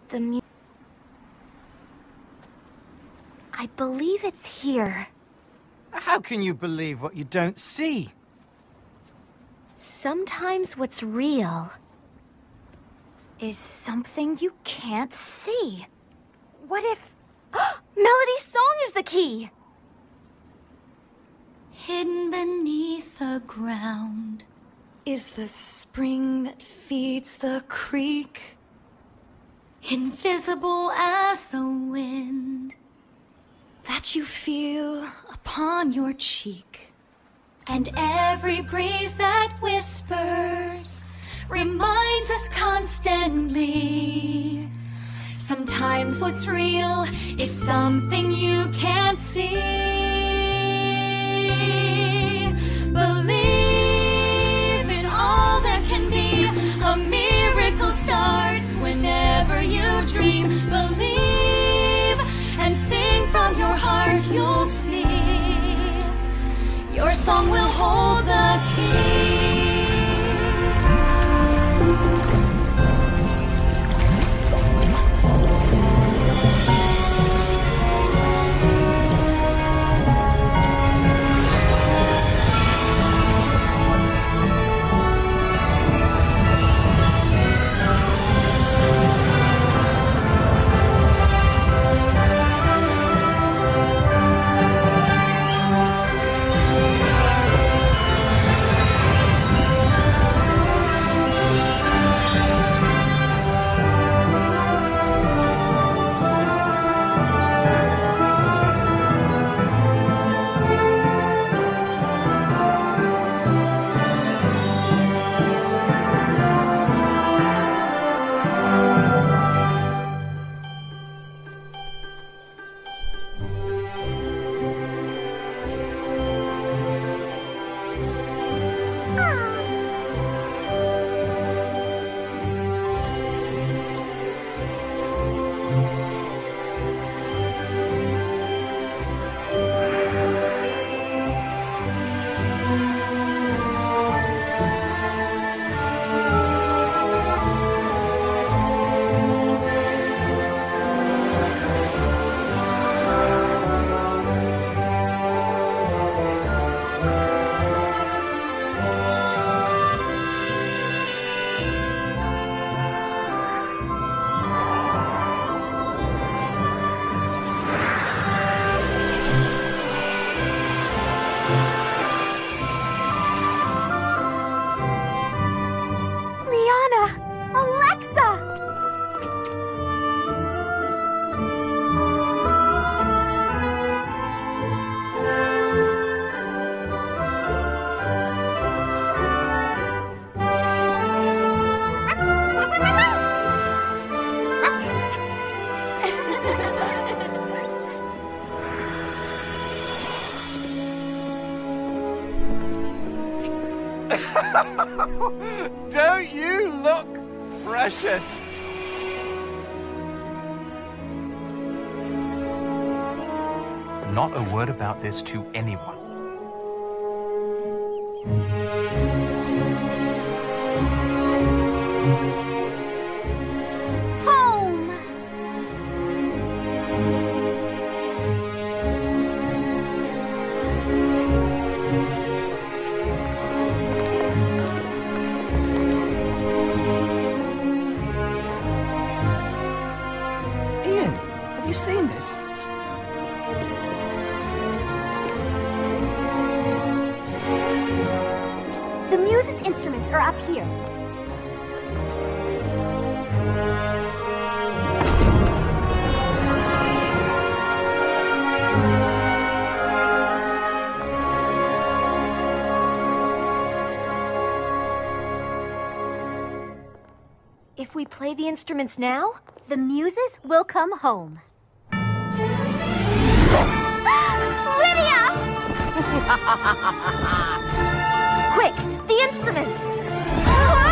I believe it's here. How can you believe what you don't see? Sometimes what's real is something you can't see. What if... Melody's song is the key! Hidden beneath the ground is the spring that feeds the creek. Invisible as the wind that you feel upon your cheek. And every breeze that whispers reminds us constantly. Sometimes what's real is something you can't see. Believe in all that can be. A miracle starts whenever you dream. Believe and sing from your heart, you'll see. Your song will hold the key. Don't you look precious? Not a word about this to anyone. Home! Ian, have you seen this? The Muse's instruments are up here. If we play the instruments now, the Muses will come home. Lydia! Quick, the instruments!